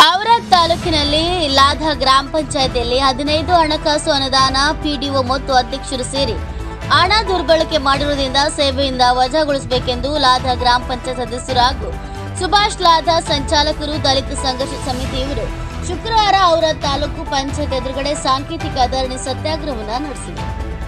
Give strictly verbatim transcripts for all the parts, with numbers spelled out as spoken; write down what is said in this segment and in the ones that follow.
ಔರಾದ್ ತಾಲೂಕಿನಲ್ಲಿ ಲಾಧ ಗ್ರಾಮ ಪಂಚಾಯತಿಯಲ್ಲಿ ಹದಿನೈದು ಹಣಕಾಸು ಅನುದಾನ ಪಿಡಿಒ ಮತ್ತು ಅಧ್ಯಕ್ಷರು ಸೇರಿ ಹಣ ದುರ್ಬಳಕೆ ಮಾಡಿರುವುದರಿಂದ ಸೇವೆಯಿಂದ ವಜಾಗೊಳಿಸಬೇಕೆಂದು ಲಾಧ ಗ್ರಾಮ ಪಂಚಾಯತ್ ಸದಸ್ಯರು ಹಾಗೂ ಸುಭಾಷ್ ಲಾಧ ಸಂಚಾಲಕರು ದಲಿತ ಸಂಘರ್ಷ ಸಮಿತಿಯವರು ಶುಕ್ರವಾರ ಔರಾದ್ ತಾಲೂಕು ಪಂಚಾಯತ್ ಎದುರುಗಡೆ ಸಾಂಕೇತಿಕ ಧರಣಿ ಸತ್ಯಾಗ್ರಹವನ್ನು ನಡೆಸಿದರು.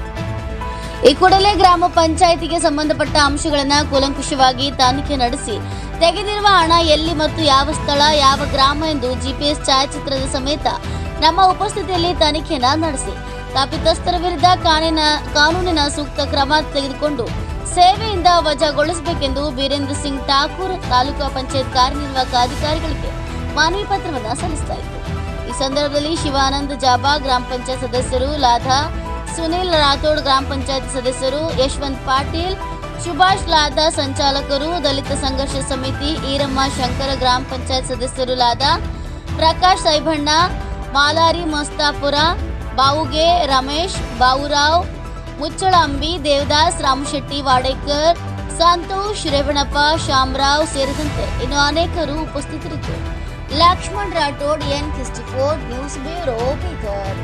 ಈ ಕೂಡಲೇ ಗ್ರಾಮ ಪಂಚಾಯಿತಿಗೆ ಸಂಬಂಧಪಟ್ಟ ಅಂಶಗಳನ್ನು ಕೂಲಂಕುಷವಾಗಿ ತನಿಖೆ ನಡೆಸಿ ತೆಗೆದಿರುವ ಹಣ ಎಲ್ಲಿ ಮತ್ತು ಯಾವ ಸ್ಥಳ ಯಾವ ಗ್ರಾಮ ಎಂದು ಜಿಪಿಎಸ್ ಛಾಯಾಚಿತ್ರದ ಸಮೇತ ನಮ್ಮ ಉಪಸ್ಥಿತಿಯಲ್ಲಿ ತನಿಖೆಯನ್ನು ನಡೆಸಿ ತಪ್ಪಿತಸ್ಥರ ವಿರುದ್ಧ ಕಾನೂನಿನ ಕಾನೂನಿನ ಸೂಕ್ತ ಕ್ರಮ ತೆಗೆದುಕೊಂಡು ಸೇವೆಯಿಂದ ವಜಾಗೊಳಿಸಬೇಕೆಂದು ಬೀರೇಂದ್ರ ಸಿಂಗ್ ಠಾಕೂರ್ ತಾಲೂಕು ಪಂಚಾಯತ್ ಕಾರ್ಯನಿರ್ವಾಹಕ ಅಧಿಕಾರಿಗಳಿಗೆ ಮನವಿ ಪತ್ರವನ್ನು ಸಲ್ಲಿಸಲಾಯಿತು. ಈ ಸಂದರ್ಭದಲ್ಲಿ ಶಿವಾನಂದ ಜಾಬಾ ಗ್ರಾಮ ಪಂಚಾಯತ್ ಸದಸ್ಯರು, ಲಾಧಾ ಸುನಿಲ್ ರಾಥೋಡ್ ಗ್ರಾಮ ಪಂಚಾಯತ್ ಸದಸ್ಯರು, ಯಶವಂತ್ ಪಾಟೀಲ್, ಸುಭಾಷ್ ಲಾಧಾ ಸಂಚಾಲಕರು, ದಲಿತ ಸಂಘರ್ಷ ಸಮಿತಿ, ಈರಮ್ಮ ಶಂಕರ ಗ್ರಾಮ ಪಂಚಾಯತ್ ಸದಸ್ಯರು, ಲಾಧಾ ಪ್ರಕಾಶ್ ಸೈಬಣ್ಣ, ಮಾಲಾರಿ ಮಸ್ತಾಪುರ, ಬಾವುಗೆ ರಮೇಶ್, ಬಾವುರಾವ್, ಮುಚ್ಚಳಂಬಿ, ದೇವದಾಸ್, ರಾಮಶೆಟ್ಟಿ, ವಾಡೇಕರ್, ಸಂತೋಷ್, ರೇವಣಪ್ಪ, ಶಾಮರಾವ್ ಸೇರಿದಂತೆ ಇನ್ನು ಅನೇಕರು ಉಪಸ್ಥಿತರಿದ್ದರು. Laxman Rathod, N four news bureau, Bidar.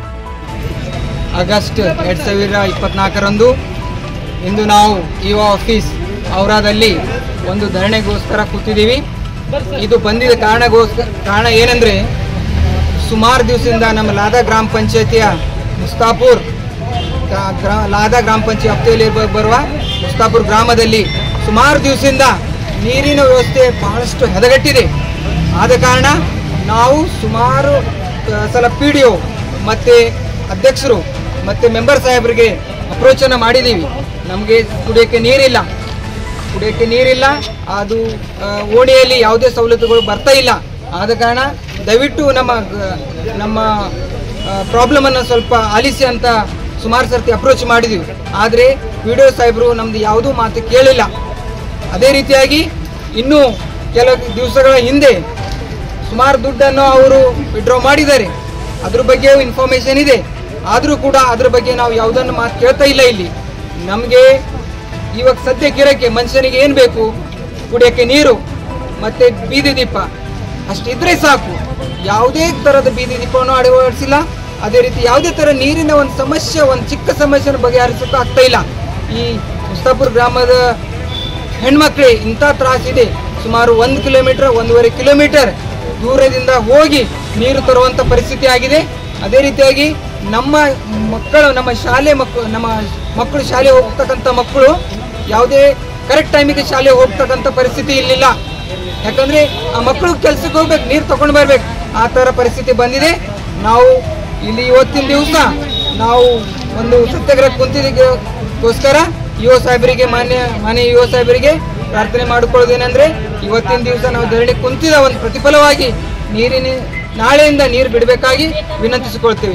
August ಎರಡು ಸಾವಿರ ಇಪ್ಪತ್ನಾಲ್ಕರಂದು ಇಂದು ನಾವು ಇ ಒ ಆಫೀಸ್ ಔರಾದಲ್ಲಿ ಒಂದು ಧರಣಿಗೋಸ್ಕರ ಕೂತಿದ್ದೀವಿ. ಇದು ಬಂದಿದ್ದ ಕಾರಣಗೋಸ್ಕರ ಕಾರಣ ಏನಂದರೆ, ಸುಮಾರು ದಿವಸದಿಂದ ನಮ್ಮ ಲಾಧಾ ಗ್ರಾಮ ಪಂಚಾಯತಿಯ ಮುಸ್ತಾಪುರ್ ಗ್ರಾ ಲಾಧಾ ಗ್ರಾಮ ಪಂಚಾಯತ್ ವ್ಯಾಪ್ತಿಯಲ್ಲಿ ಬರುವ ಮುಸ್ತಾಪುರ್ ಗ್ರಾಮದಲ್ಲಿ ಸುಮಾರು ದಿವಸದಿಂದ ನೀರಿನ ವ್ಯವಸ್ಥೆ ಬಹಳಷ್ಟು ಹದಗೆಟ್ಟಿದೆ. ಆದ ಕಾರಣ ನಾವು ಸುಮಾರು ಸಲ ಪಿ ಡಿ ಒ ಮತ್ತು ಅಧ್ಯಕ್ಷರು ಮತ್ತು ಮೆಂಬರ್ ಸಾಹೇಬರಿಗೆ ಅಪ್ರೋಚನ್ನು ಮಾಡಿದ್ದೀವಿ. ನಮಗೆ ಕುಡಿಯೋಕ್ಕೆ ನೀರಿಲ್ಲ ಕುಡಿಯೋಕ್ಕೆ ನೀರಿಲ್ಲ ಅದು ಓಣಿಯಲ್ಲಿ ಯಾವುದೇ ಸವಲತ್ತುಗಳು ಬರ್ತಾ ಇಲ್ಲ. ಆದ ಕಾರಣ ದಯವಿಟ್ಟು ನಮ್ಮ ನಮ್ಮ ಪ್ರಾಬ್ಲಮನ್ನು ಸ್ವಲ್ಪ ಆಲಿಸಿ ಅಂತ ಸುಮಾರು ಸರ್ತಿ ಅಪ್ರೋಚ್ ಮಾಡಿದ್ದೀವಿ. ಆದರೆ ಪಿ ಡಿ ಒ ಸಾಹೇಬರು ನಮ್ಮದು ಯಾವುದೂ ಮಾತು ಕೇಳಿಲ್ಲ. ಅದೇ ರೀತಿಯಾಗಿ ಇನ್ನೂ ಕೆಲವು ದಿವಸಗಳ ಹಿಂದೆ ಸುಮಾರು ದುಡ್ಡನ್ನು ಅವರು ವಿಡ್ರಾ ಮಾಡಿದ್ದಾರೆ. ಅದ್ರ ಬಗ್ಗೆ ಇನ್ಫಾರ್ಮೇಷನ್ ಇದೆ. ಆದರೂ ಕೂಡ ಅದ್ರ ಬಗ್ಗೆ ನಾವು ಯಾವುದನ್ನು ಮಾತು ಕೇಳ್ತಾ ಇಲ್ಲ. ಇಲ್ಲಿ ನಮಗೆ ಇವಾಗ ಸದ್ಯಕ್ಕಿರೋಕ್ಕೆ ಮನುಷ್ಯನಿಗೆ ಏನು ಬೇಕು? ಕುಡಿಯೋಕ್ಕೆ ನೀರು ಮತ್ತು ಬೀದಿ ದೀಪ ಅಷ್ಟಿದ್ರೆ ಸಾಕು. ಯಾವುದೇ ಥರದ ಬೀದಿ ದೀಪವನ್ನು ಅಳವಡಿಸಿಲ್ಲ. ಅದೇ ರೀತಿ ಯಾವುದೇ ಥರ ನೀರಿನ ಒಂದು ಸಮಸ್ಯೆ, ಒಂದು ಚಿಕ್ಕ ಸಮಸ್ಯೆಯನ್ನು ಬಗೆಹರಿಸೋಕೆ ಆಗ್ತಾ ಇಲ್ಲ. ಈ ಮುಸ್ತಾಪುರ್ ಗ್ರಾಮದ ಹೆಣ್ಮಕ್ಳಿಗೆ ಇಂಥ ತ್ರಾಸಿದೆ. ಸುಮಾರು ಒಂದು ಕಿಲೋಮೀಟರ್ ಒಂದೂವರೆ ಕಿಲೋಮೀಟರ್ ದೂರದಿಂದ ಹೋಗಿ ನೀರು ತರುವಂಥ ಪರಿಸ್ಥಿತಿ ಆಗಿದೆ. ಅದೇ ರೀತಿಯಾಗಿ ನಮ್ಮ ಮಕ್ಕಳು ನಮ್ಮ ಶಾಲೆ ಮಕ್ಕಳು ನಮ್ಮ ಮಕ್ಕಳು ಶಾಲೆ ಹೋಗ್ತಕ್ಕಂಥ ಮಕ್ಕಳು ಯಾವುದೇ ಕರೆಕ್ಟ್ ಟೈಮಿಗೆ ಶಾಲೆ ಹೋಗ್ತಕ್ಕಂಥ ಪರಿಸ್ಥಿತಿ ಇರಲಿಲ್ಲ. ಯಾಕಂದರೆ ಆ ಮಕ್ಕಳು ಕೆಲಸಕ್ಕೆ ಹೋಗ್ಬೇಕು, ನೀರು ತಗೊಂಡು ಬರ್ಬೇಕು, ಆ ಥರ ಪರಿಸ್ಥಿತಿ ಬಂದಿದೆ. ನಾವು ಇಲ್ಲಿ ಇವತ್ತಿನ ದಿವಸ ನಾವು ಒಂದು ಸತ್ಯಾಗ್ರಹ ಕುಂತಿದ್ದಕ್ಕೋಸ್ಕರ ಯುವ ಸಾಹೇಬರಿಗೆ ಮಾನ್ಯ ಮಾನ್ಯ ಯುವ ಸಾಹೇಬರಿಗೆ ಪ್ರಾರ್ಥನೆ ಮಾಡಿಕೊಳ್ಳೋದೇನೆಂದರೆ, ಇವತ್ತಿನ ದಿವಸ ನಾವು ಧರಣಿ ಕುಂತಿದ ಒಂದು ಪ್ರತಿಫಲವಾಗಿ ನೀರಿನ ನಾಳೆಯಿಂದ ನೀರು ಬಿಡಬೇಕಾಗಿ ವಿನಂತಿಸಿಕೊಳ್ತೇವೆ.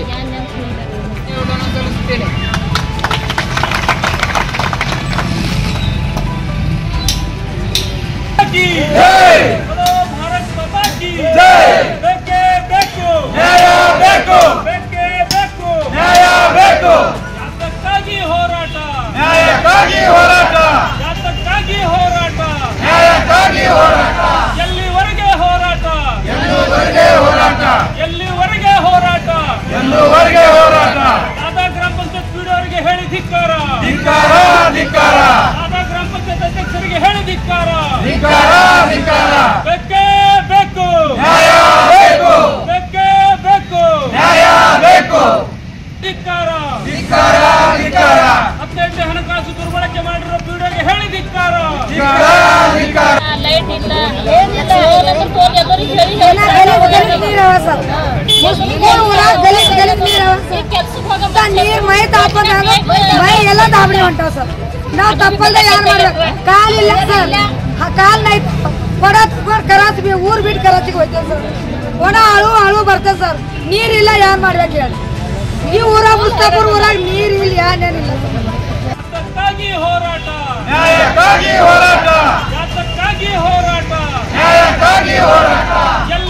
ಎಲ್ಲಿವರೆಗೆ ಹೋರಾಟ ಎಲ್ಲಿವರೆಗೆ ಹೋರಾಟ ಎಲ್ಲಿವರೆಗೆ ಹೋರಾಟ ಲಾಧಾ ಗ್ರಾಮ ಪಂಚಾಯತ್ ಪಿಡಿಒರಿಗೆ ಹೇಳಿ ಧಿಕ್ಕಾರ ಧಿಕ್ಕಾರ ಧಿಕ್ಕಾರ ಲಾಧಾ ಗ್ರಾಮ ಪಂಚಾಯತ್ ಅಧ್ಯಕ್ಷರಿಗೆ ಹೇಳಿ ಧಿಕ್ಕಾರ ಧಿಕ್ಕಾರ ಧಿಕ್ಕಾರ ಬೇಕೇ ಬೇಕು ನ್ಯಾಯ ಬೇಕು ಬೇಕೇ ಬೇಕು ನ್ಯಾಯ ಬೇಕು ಧಿಕ್ಕಾರ ಧಿಕ್ಕಾರ ಧಿಕ್ಕಾರ ಹದಿನೆಂಟು ಹಣಕಾಸು ದುರ್ಬಳಕೆ ಮಾಡಿರೋ ಪಿಡಿಒಗೆ ಹೇಳಿ ಧಿಕ್ಕಾರ ಧಿಕ್ಕಾರ ಧಿಕ್ಕಾರ ಲೈಟ್ ಇಲ್ಲ ಏನಿಲ್ಲ ಏನಂದ್ರೆ ಫೋನ್ ಎದುರಿಗೆ ಹೇಳಿ ಹೇಳಿ ನೀರ್ ಮೈ ತಾಪದಾಗ ಮೈ ಎಲ್ಲ ದಾಬಡಿ ಹೊಂಟಾವ ಸರ್. ನಾವ್ ತಪ್ಪಲ್ದ ಯಾರು ಮಾಡ್ಬೇಕು? ಕಾಲಿಲ್ಲ ಸರ್, ಕಾಲ್ ನೈ ಕೊಡ ಕರಾಚಿ ಊರ್ ಬಿಟ್ಟು ಕರಾಚಿಗೆ ಹೋಗ್ತೇವೆ ಸರ್. ಒಣ ಅಳು ಅಳು ಬರ್ತೇವೆ ಸರ್. ನೀರಿಲ್ಲ ಯಾರು ಮಾಡ್ಬೇಕು ಹೇಳಿ? ಈ ಊರಾಗ ಮುಸ್ತಾಪುರ್ ಊರಾಗ ನೀರ್ ಇಲ್ಲ ಏನೇನಿಲ್ಲ. ಯಾತಕ್ಕಾಗಿ ಹೋರಾಟ ನ್ಯಾಯಕ್ಕಾಗಿ ಹೋರಾಟ ಯಾತಕ್ಕಾಗಿ ಹೋರಾಟ ನ್ಯಾಯಕ್ಕಾಗಿ ಹೋರಾಟ